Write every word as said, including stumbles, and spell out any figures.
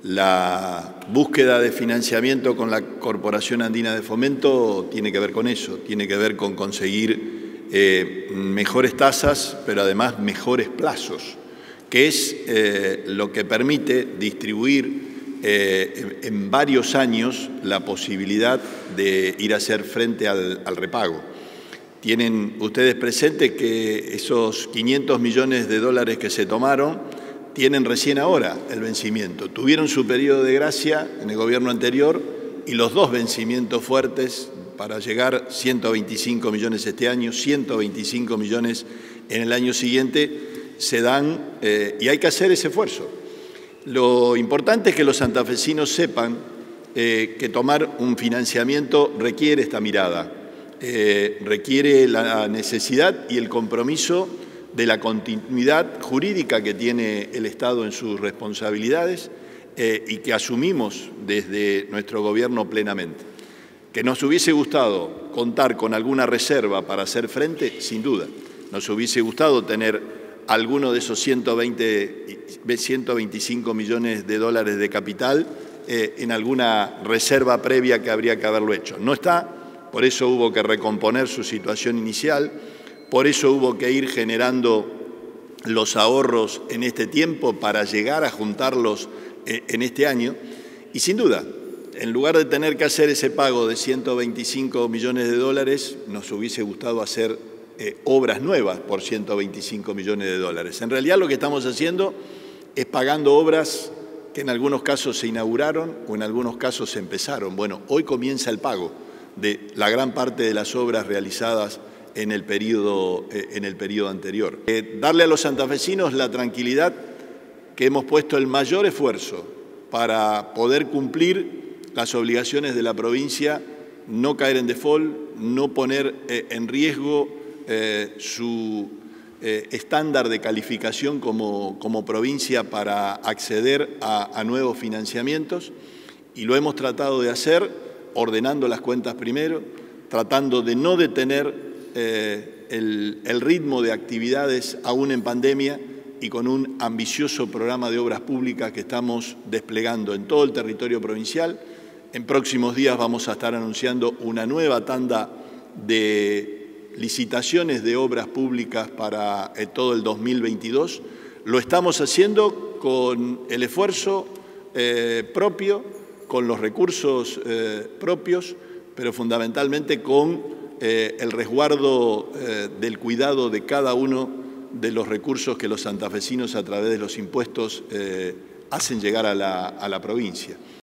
La búsqueda de financiamiento con la Corporación Andina de Fomento tiene que ver con eso, tiene que ver con conseguir eh, mejores tasas, pero además mejores plazos, que es eh, lo que permite distribuir eh, en varios años la posibilidad de ir a hacer frente al, al repago. Tienen ustedes presente que esos quinientos millones de dólares que se tomaron tienen recién ahora el vencimiento. Tuvieron su periodo de gracia en el gobierno anterior y los dos vencimientos fuertes para llegar a ciento veinticinco millones este año, ciento veinticinco millones en el año siguiente, se dan eh, y hay que hacer ese esfuerzo. Lo importante es que los santafesinos sepan eh, que tomar un financiamiento requiere esta mirada, eh, requiere la necesidad y el compromiso de la continuidad jurídica que tiene el Estado en sus responsabilidades eh, y que asumimos desde nuestro gobierno plenamente. Que nos hubiese gustado contar con alguna reserva para hacer frente, sin duda. Nos hubiese gustado tener alguno de esos ciento veinte, ciento veinticinco millones de dólares de capital eh, en alguna reserva previa que habría que haberlo hecho. No está, por eso hubo que recomponer su situación inicial. Por eso hubo que ir generando los ahorros en este tiempo para llegar a juntarlos en este año. Y sin duda, en lugar de tener que hacer ese pago de ciento veinticinco millones de dólares, nos hubiese gustado hacer eh, obras nuevas por ciento veinticinco millones de dólares. En realidad lo que estamos haciendo es pagando obras que en algunos casos se inauguraron o en algunos casos se empezaron. Bueno, hoy comienza el pago de la gran parte de las obras realizadas en el periodo, en el periodo anterior. Eh, darle a los santafesinos la tranquilidad que hemos puesto el mayor esfuerzo para poder cumplir las obligaciones de la provincia, no caer en default, no poner eh, en riesgo eh, su eh, estándar de calificación como, como provincia para acceder a, a nuevos financiamientos, y lo hemos tratado de hacer ordenando las cuentas primero, tratando de no detener Eh, el, el ritmo de actividades aún en pandemia y con un ambicioso programa de obras públicas que estamos desplegando en todo el territorio provincial. En próximos días vamos a estar anunciando una nueva tanda de licitaciones de obras públicas para eh, todo el dos mil veintidós. Lo estamos haciendo con el esfuerzo eh, propio, con los recursos eh, propios, pero fundamentalmente con Eh, el resguardo eh, del cuidado de cada uno de los recursos que los santafesinos a través de los impuestos eh, hacen llegar a la, a la provincia.